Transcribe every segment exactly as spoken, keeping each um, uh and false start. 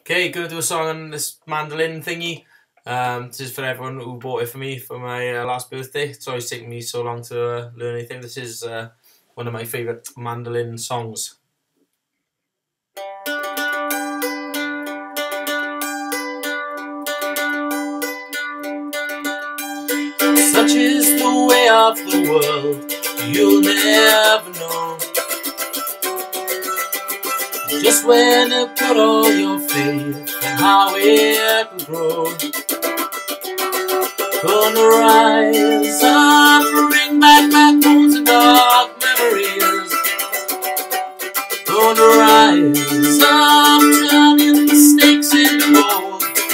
Okay, gonna do a song on this mandolin thingy. Um, this is for everyone who bought it for me for my uh, last birthday. It's always taken me so long to uh, learn anything. This is uh, one of my favourite mandolin songs. Such is the way of the world, you'll never know just when to put all your faith and how it will grow. Gonna rise up, bring back backbones and dark memories. Gonna rise up, turning mistakes into gold.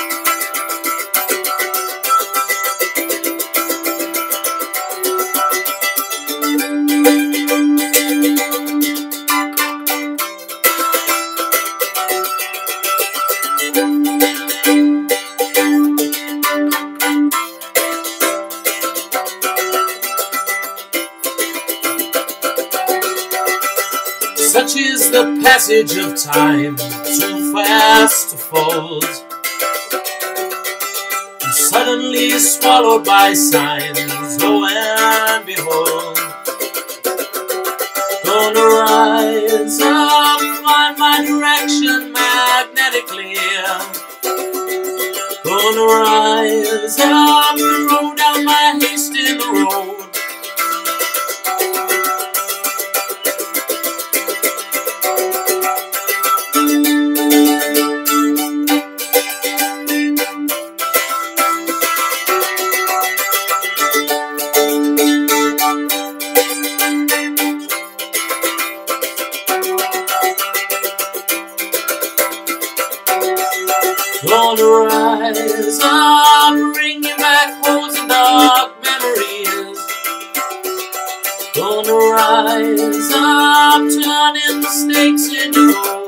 Such is the passage of time, too fast to fold, and suddenly swallowed by signs, lo and behold. Gonna rise up, find my direction magnetically. Gonna rise up and roll down my haste in the road. Gonna rise up, bringing back holes and dark memories. Gonna rise up, turning mistakes into gold.